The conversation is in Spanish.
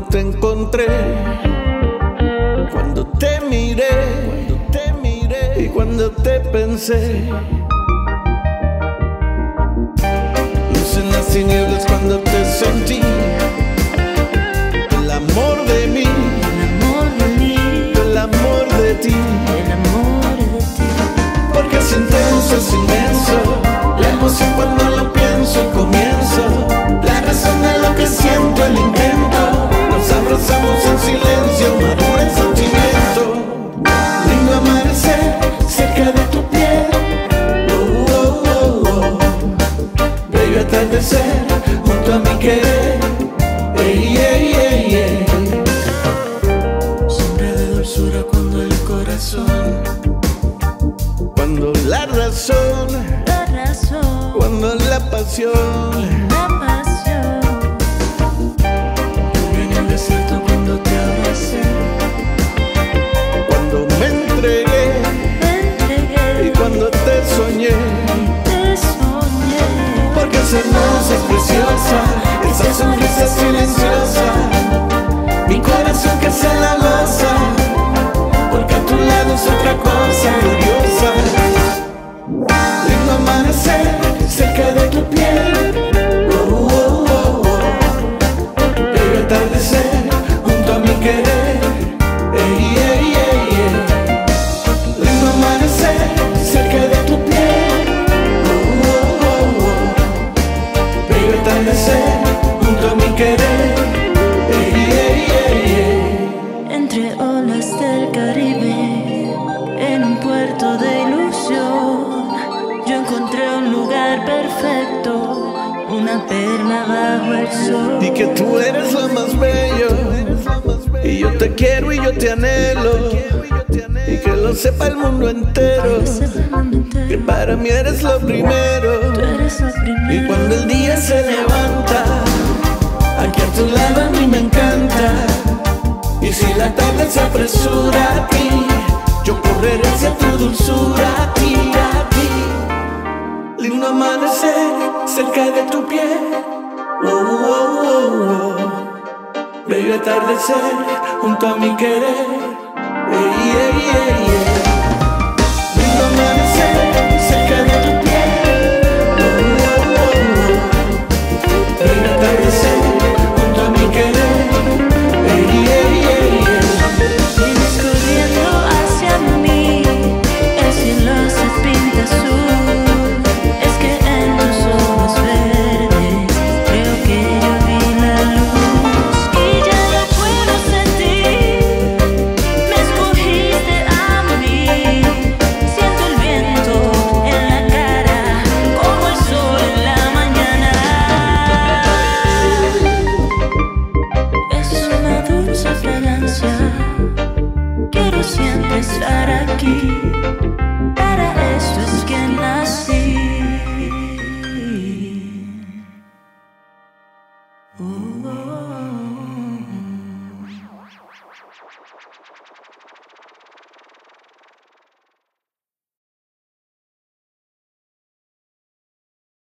te encontré, cuando te miré y cuando te pensé. Luz en las tinieblas cuando te sentí, el amor de mí, el amor de ti, porque es intenso, es inmenso, la emoción cuando lo pienso y comienzo, la razón de lo que siento, el intento, nos abrazamos en silencio, madura el sentimiento, lindo amanecer cerca de tu piel, bello atardecer junto a mi querer, siempre de dulzura cuando el corazón, cuando la razón, cuando la pasión, en el desierto cuando te abracé, cuando me entregué y cuando te soñé, porque es hermosa, es preciosa, esa sonrisa silenciosa, mi corazón que se la goza, porque a tu lado es otra cosa gloriosa. Lindo amanecer cerca de tu piel, bello atardecer junto a mi querer, lindo amanecer cerca de tu piel, bello atardecer junto a mi querer, entre olas del Caribe, en un puerto de ilusión, yo encontré un lugar perfecto, una perla bajo el sol. y que tú eres lo más bello, y yo te quiero y yo te anhelo, y que lo sepa el mundo entero, que para mí eres lo primero. Y cuando el día se levanta, aquí a tu lado a mí me encanta, y si la tarde se apresura a ti, yo correré hacia tu dulzura, a ti, a ti. Lindo amanecer cerca de tu piel, bello atardecer junto a mi querer, lindo amanecer